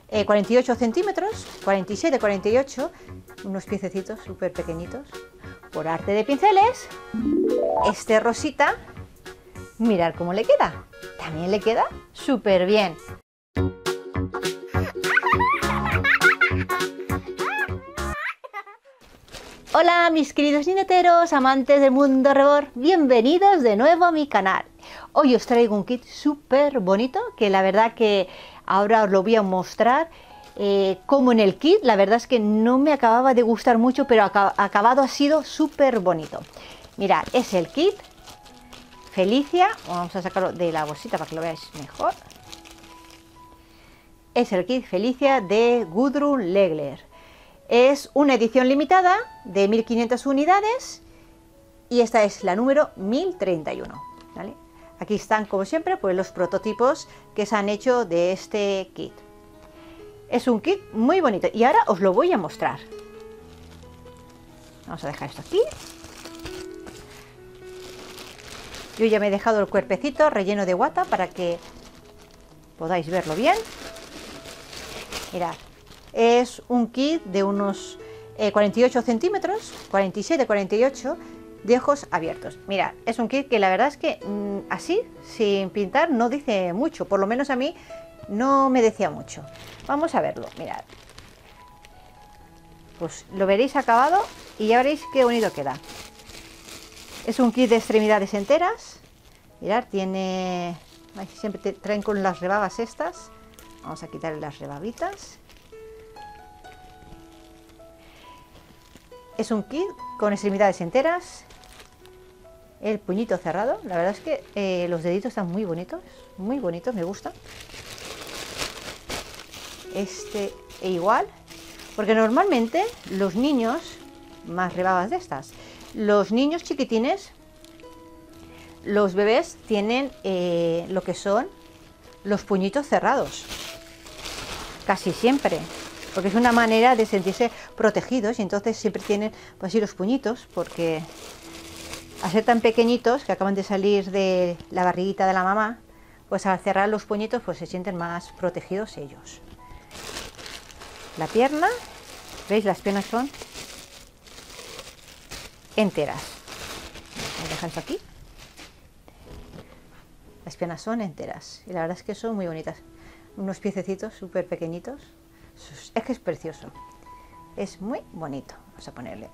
48 centímetros, 47, 48, unos piececitos súper pequeñitos. Por arte de pinceles, este rosita, mirad cómo le queda. También le queda súper bien. Hola mis queridos niñeteros, amantes del mundo rebord, bienvenidos de nuevo a mi canal. Hoy os traigo un kit súper bonito que la verdad que ahora os lo voy a mostrar. Como en el kit, la verdad es que no me acababa de gustar mucho, pero acabado ha sido súper bonito. Mirad, es el kit Felicia, vamos a sacarlo de la bolsita para que lo veáis mejor. Es el kit Felicia de Gudrun Legler. Es una edición limitada de 1500 unidades y esta es la número 1031, ¿vale? Aquí están, como siempre, pues los prototipos que se han hecho de este kit. Es un kit muy bonito y ahora os lo voy a mostrar. Vamos a dejar esto aquí. Yo ya me he dejado el cuerpecito relleno de guata para que podáis verlo bien. Mirad. Es un kit de unos 48 centímetros, 47, 48, de ojos abiertos. Mirad, es un kit que la verdad es que así, sin pintar, no dice mucho. Por lo menos a mí no me decía mucho. Vamos a verlo, mirad. Pues lo veréis acabado y ya veréis qué bonito queda. Es un kit de extremidades enteras. Mirad, tiene... Siempre te traen con las rebabas estas. Vamos a quitarle las rebabitas. Es un kit con extremidades enteras, el puñito cerrado. La verdad es que los deditos están muy bonitos, me gustan. Este igual, porque normalmente los niños, más rebabas de estas, los niños chiquitines, los bebés tienen lo que son los puñitos cerrados, casi siempre. Porque es una manera de sentirse protegidos y entonces siempre tienen pues así los puñitos, porque al ser tan pequeñitos que acaban de salir de la barriguita de la mamá, pues al cerrar los puñitos pues se sienten más protegidos ellos. La pierna, ¿veis? Las piernas son enteras. Vamos a dejar esto aquí. Las piernas son enteras y la verdad es que son muy bonitas. Unos piececitos súper pequeñitos. Es que es precioso, es muy bonito. Vamos a ponerle.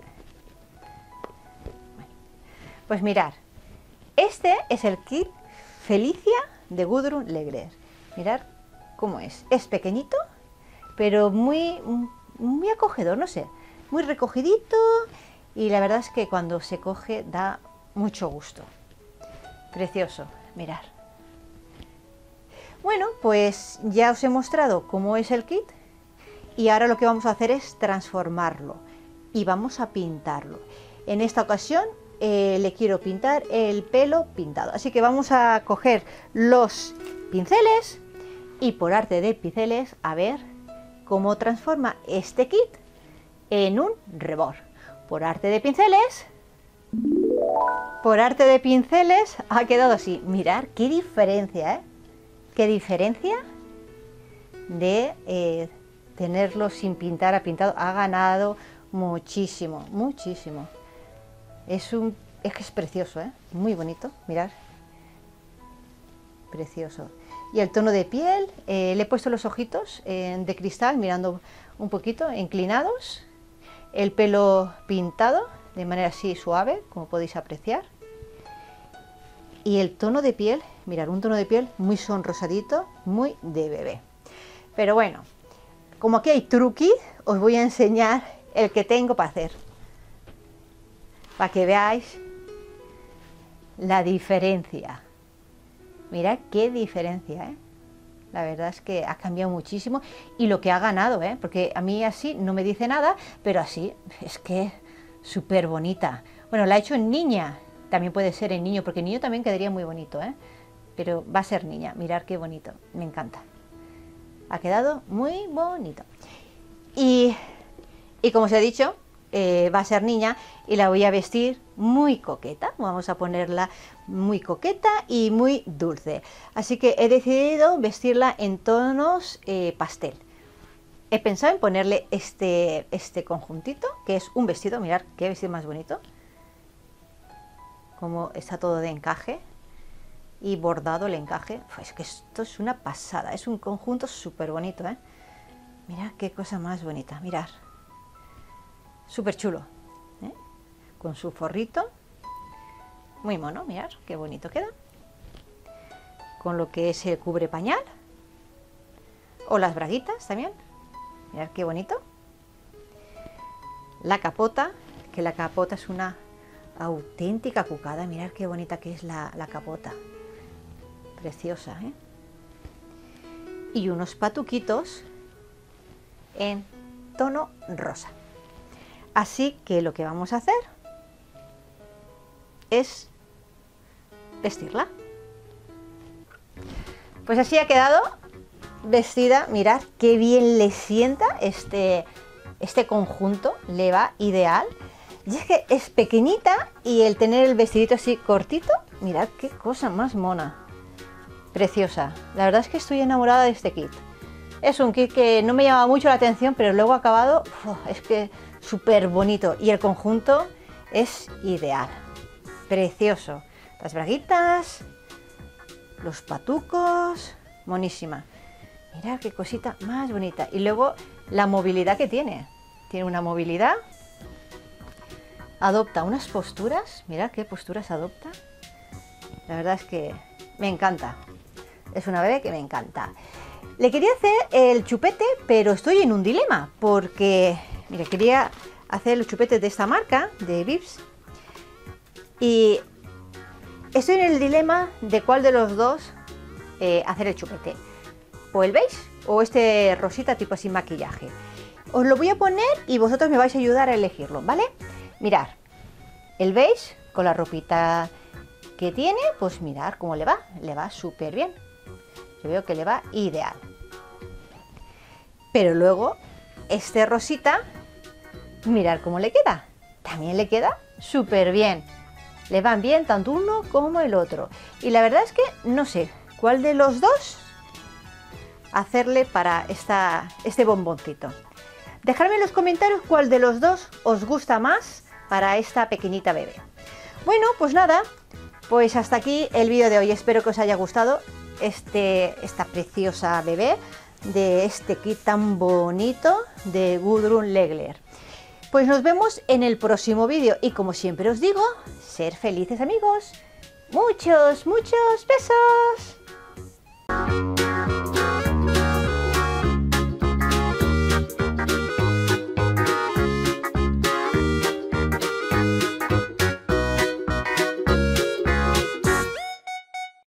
Pues mirad, este es el kit Felicia de Gudrun Legler. Mirad cómo es pequeñito, pero muy acogedor, no sé, muy recogidito y la verdad es que cuando se coge da mucho gusto. Precioso, mirad. Bueno, pues ya os he mostrado cómo es el kit. Y ahora lo que vamos a hacer es transformarlo y vamos a pintarlo. En esta ocasión le quiero pintar el pelo pintado. Así que vamos a coger los pinceles y por arte de pinceles a ver cómo transforma este kit en un rebord. Por arte de pinceles ha quedado así. Mirad qué diferencia, ¿eh? Qué diferencia de... tenerlo sin pintar a pintado. Ha ganado muchísimo, muchísimo. Es que es precioso, ¿eh? Muy bonito, mirad. Precioso. Y el tono de piel, le he puesto los ojitos de cristal, mirando un poquito, inclinados. El pelo pintado, de manera así suave, como podéis apreciar. Y el tono de piel, mirad, un tono de piel muy sonrosadito, muy de bebé. Pero bueno, como aquí hay truqui, os voy a enseñar el que tengo para hacer. Para que veáis la diferencia. Mirad qué diferencia, ¿eh? La verdad es que ha cambiado muchísimo y lo que ha ganado, ¿eh? Porque a mí así no me dice nada, pero así es que súper bonita. Bueno, la he hecho en niña, también puede ser en niño, porque en niño también quedaría muy bonito, ¿eh? Pero va a ser niña, mirad qué bonito, me encanta. Ha quedado muy bonito. Y como os he dicho, va a ser niña y la voy a vestir muy coqueta. Vamos a ponerla muy coqueta y muy dulce. Así que he decidido vestirla en tonos pastel. he pensado en ponerle este conjuntito, que es un vestido. Mirad qué vestido más bonito. Como está todo de encaje y bordado el encaje. Es que esto es una pasada, es un conjunto súper bonito, ¿eh? Mirad qué cosa más bonita, mirad. Súper chulo, ¿eh? Con su forrito. Muy mono, mirad qué bonito queda. Con lo que es el cubre pañal. O las braguitas también. Mirad qué bonito. La capota, que la capota es una auténtica cucada. Mirad qué bonita que es la capota. Preciosa, ¿eh? Y unos patuquitos en tono rosa. Así que lo que vamos a hacer es vestirla. Pues así ha quedado vestida. Mirad qué bien le sienta este conjunto, le va ideal. Y es que es pequeñita y el tener el vestidito así cortito, mirad qué cosa más mona. Preciosa. La verdad es que estoy enamorada de este kit. Es un kit que no me llama mucho la atención, pero luego acabado, es que súper bonito. Y el conjunto es ideal. Precioso. Las braguitas, los patucos, monísima. Mirad qué cosita más bonita. Y luego la movilidad que tiene. Tiene una movilidad. Adopta unas posturas. Mirad qué posturas adopta. La verdad es que me encanta. Es una bebé que me encanta. Le quería hacer el chupete, pero estoy en un dilema. Porque, mira, quería hacer los chupetes de esta marca, de Vips. Y estoy en el dilema de cuál de los dos hacer el chupete. O el beige o este rosita tipo sin maquillaje. Os lo voy a poner y vosotros me vais a ayudar a elegirlo, ¿vale? Mirad, el beige con la ropita que tiene, pues mirad cómo le va súper bien. Yo veo que le va ideal. Pero luego este rosita, mirad cómo le queda. También le queda súper bien. Le van bien tanto uno como el otro. Y la verdad es que no sé cuál de los dos hacerle para este bomboncito. Dejadme en los comentarios cuál de los dos os gusta más para esta pequeñita bebé. Bueno, pues nada, pues hasta aquí el vídeo de hoy. Espero que os haya gustado esta preciosa bebé de este kit tan bonito de Gudrun Legler. Pues nos vemos en el próximo vídeo y como siempre os digo, ser felices amigos. Muchos, muchos besos.